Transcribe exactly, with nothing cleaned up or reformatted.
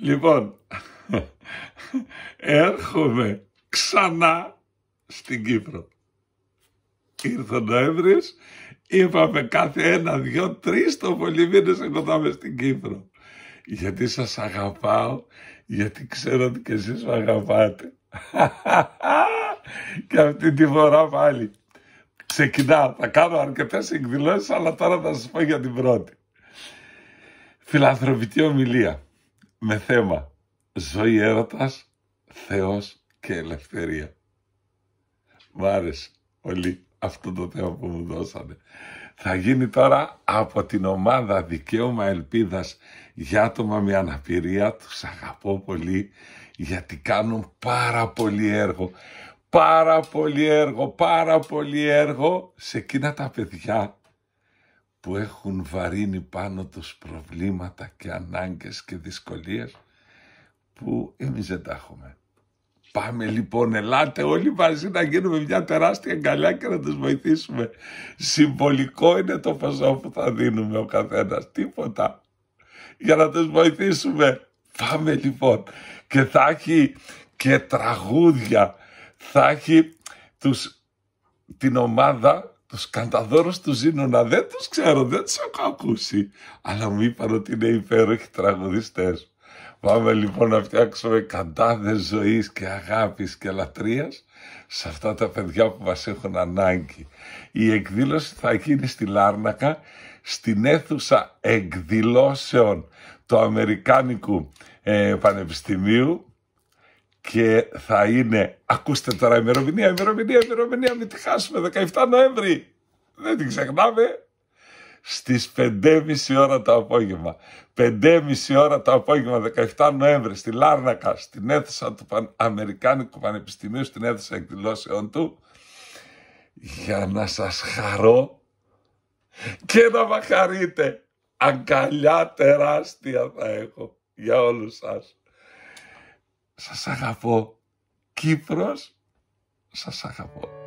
Λοιπόν, έρχομαι ξανά στην Κύπρο. Ήρθε ο Νοέμβρης, είπαμε κάθε ένα, δυο, τρεις το πολύ μήνες εγώ θα είμαι στην Κύπρο. Γιατί σας αγαπάω, γιατί ξέρω ότι και εσείς με αγαπάτε. Και αυτή τη φορά πάλι ξεκινάω, θα κάνω αρκετές εκδηλώσεις, αλλά τώρα θα σας πω για την πρώτη. Φιλανθρωπική ομιλία με θέμα ζωή, έρωτας, Θεός και ελευθερία. Μ' άρεσε πολύ αυτό το θέμα που μου δώσανε. Θα γίνει τώρα από την ομάδα Δικαίωμα Ελπίδας για άτομα με αναπηρία. Τους αγαπώ πολύ γιατί κάνουν πάρα πολύ έργο. Πάρα πολύ έργο, πάρα πολύ έργο σε εκείνα τα παιδιά που έχουν βαρύνει πάνω τους προβλήματα και ανάγκες και δυσκολίες που εμείς δεν τα έχουμε. Πάμε λοιπόν, ελάτε όλοι μαζί να γίνουμε μια τεράστια αγκαλιά και να τους βοηθήσουμε. Συμβολικό είναι το ποσό που θα δίνουμε ο καθένας, τίποτα. Για να τους βοηθήσουμε. Πάμε λοιπόν. Και θα έχει και τραγούδια. Θα έχει τους, την ομάδα, τους Κανταδόρους του Ζήνωνα. Δεν τους ξέρω, δεν τους έχω ακούσει. Αλλά μου είπαν ότι είναι υπέροχοι τραγουδιστές. Πάμε λοιπόν να φτιάξουμε καντάδες ζωής και αγάπης και λατρείας σε αυτά τα παιδιά που μας έχουν ανάγκη. Η εκδήλωση θα γίνει στη Λάρνακα, στην αίθουσα εκδηλώσεων του Αμερικάνικου ε, Πανεπιστημίου και θα είναι, ακούστε τώρα ημερομηνία, ημερομηνία, ημερομηνία, μην τη χάσουμε, δεκαεφτά Νοέμβρη, δεν την ξεχνάμε. Στις πέντε και μισή ώρα το απόγευμα. πέντε και μισή ώρα το απόγευμα, δεκαεφτά Νοέμβρη, στη Λάρνακα, στην αίθουσα του Παν... Αμερικάνικου Πανεπιστημίου, στην αίθουσα εκδηλώσεων του, για να σας χαρώ και να με χαρείτε. Αγκαλιά τεράστια θα έχω για όλους σας. Σας αγαπώ. Κύπρος, σας αγαπώ.